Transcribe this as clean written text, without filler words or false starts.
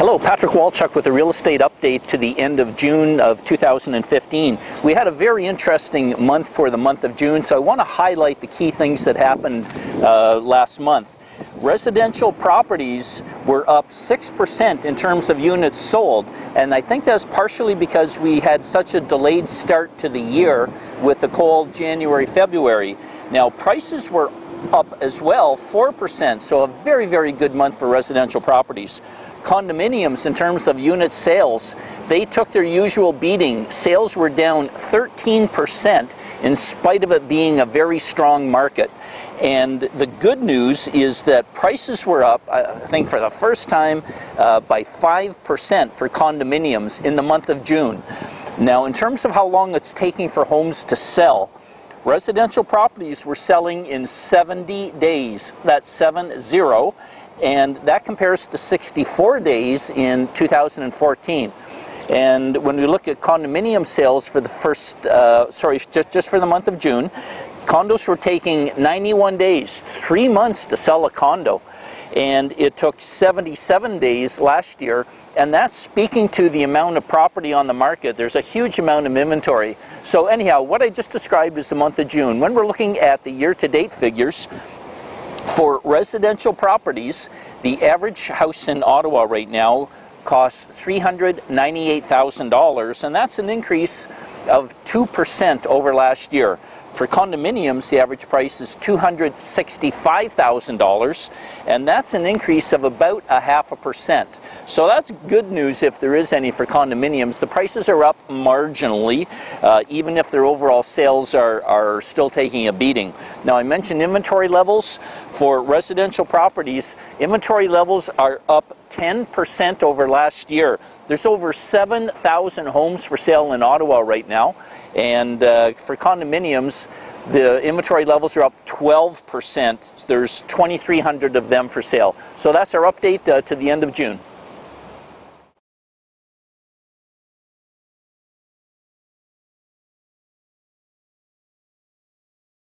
Hello, Patrick Walchuk with a real estate update to the end of June of 2015. We had a very interesting month for the month of June, so I want to highlight the key things that happened last month. Residential properties were up 6% in terms of units sold, and I think that's partially because we had such a delayed start to the year with the cold January, February. Now, prices were up as well, 4%, so a very, very good month for residential properties. Condominiums, in terms of unit sales, they took their usual beating. Sales were down 13% in spite of it being a very strong market. And the good news is that prices were up, I think for the first time, by 5% for condominiums in the month of June. Now, in terms of how long it's taking for homes to sell, residential properties were selling in 70 days. That's 70. And that compares to 64 days in 2014. And when we look at condominium sales for the just for the month of June, condos were taking 91 days, 3 months to sell a condo. And it took 77 days last year, and that's speaking to the amount of property on the market. There's a huge amount of inventory. So anyhow, what I just described is the month of June. When we're looking at the year-to-date figures, for residential properties, the average house in Ottawa right now costs $398,000, and that's an increase of 2% over last year. For condominiums, the average price is $265,000, and that's an increase of about 0.5%. So that's good news if there is any for condominiums. The prices are up marginally, even if their overall sales are still taking a beating. Now, I mentioned inventory levels. For residential properties, inventory levels are up 10% over last year. There's over 7,000 homes for sale in Ottawa right now, and for condominiums, the inventory levels are up 12%. There's 2,300 of them for sale. So that's our update to the end of June.